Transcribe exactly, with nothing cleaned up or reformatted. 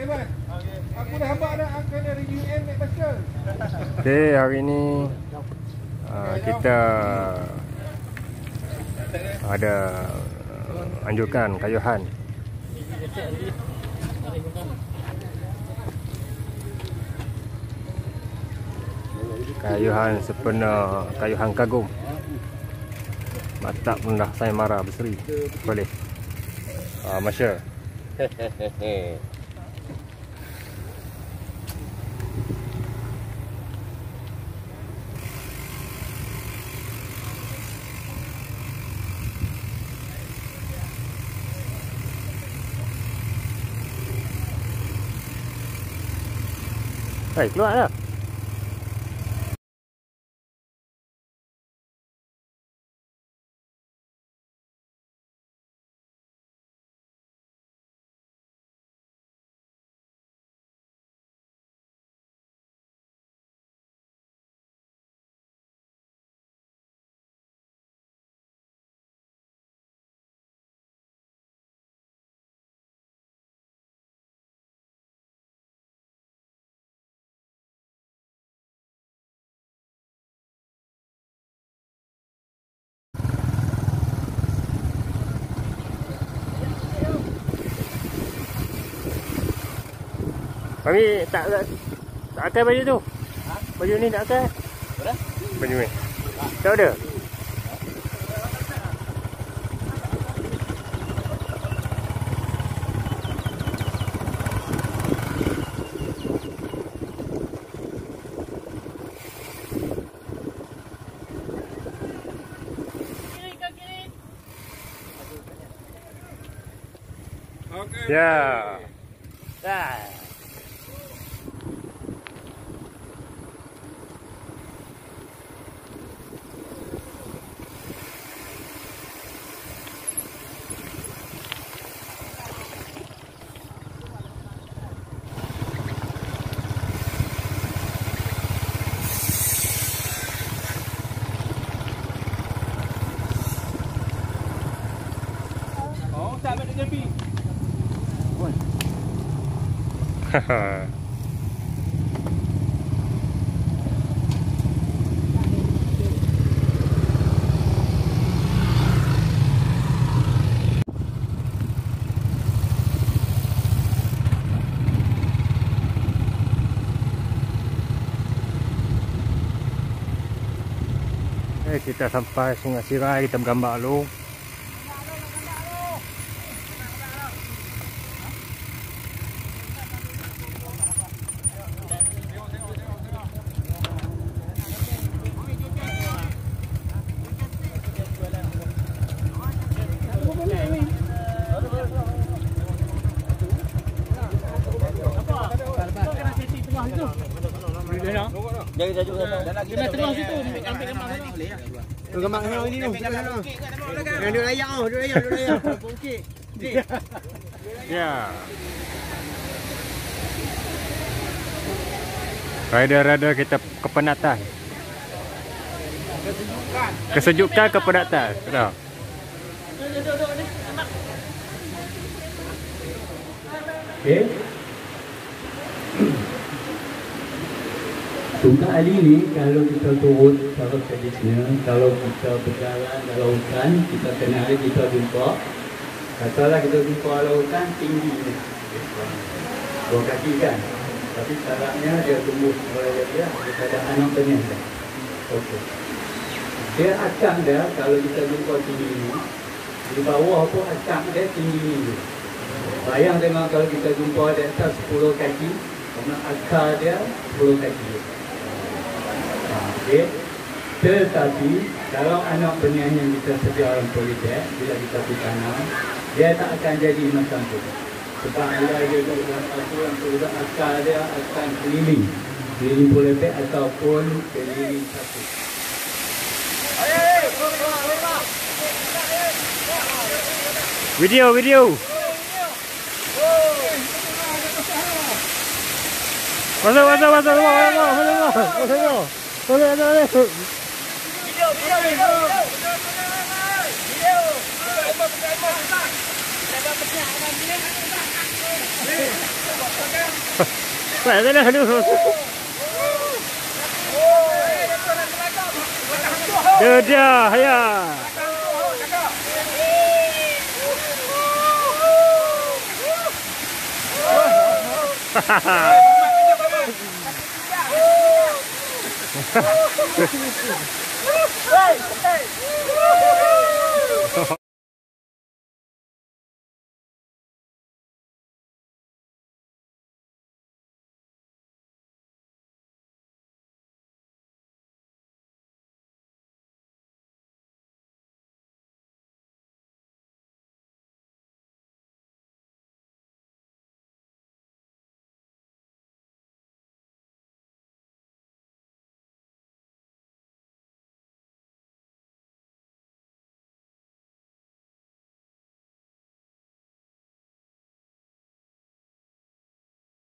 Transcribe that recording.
Okey, Mat. Aku dah hamba dah akan review M naik basikal. Okey, hari ni uh, kita ada uh, anjurkan kayuhan. Kayuhan sepenuh kayuhan kagum. Matak rendah saya marah berseri. Boleh. Ah, Masya. Hehehe. Hai, keluar dah. Kami tak tak, tak pakai baju tu. Ha? Baju ni tak pakai. Ada? Baju ni. Ha. Tak ada. Kiri ke kiri. Okey. Ya. Ah. Oh, tak ada jambi. Oi. Haha. Eh, kita sampai Sungai Sirai, kita bergambar dulu. Jaga tajuk sana. Kita tengah situ ambil gambar sana. Tu gambar sana ini tu. Yang duduk layak ah, duduk layak, duduk layak. Okey. Ya. Rider-rider kita kepenatan. Kesejukan. Kesejukan kepenatan. Betul. Okey. Untuk kali ni, kalau kita turun secara tradisional, kalau kita berjalan dalam hutan, kita kenal kita jumpa. Katalah kita jumpa dalam hutan tinggi ni. Dua kaki kan. Tapi syaratnya dia tumbuh oleh dia daripada anak penyes. Okey. Dia akar dia, kalau kita jumpa tinggi ni, di bawah pun akar dia tinggi ni. Bayang tengok kalau kita jumpa di atas sepuluh kaki, kerana akar dia sepuluh kaki. Okay. Tetapi kalau anak benih yang kita sedia dalam politek, bila kita ditanam, dia tak akan jadi macam tu. Sebab bila dia dalam aturan tu, akar dia akan keliling, keliling politek ataupun keliling satu. Video, video. Masuk, masuk, masuk, masuk, masuk, masuk, masuk. Boleh, boleh. Video, video, video. Video. Kita dapat pecah, kita dapat pecah. Baik sana aduh. Dadah ya. Hahaha.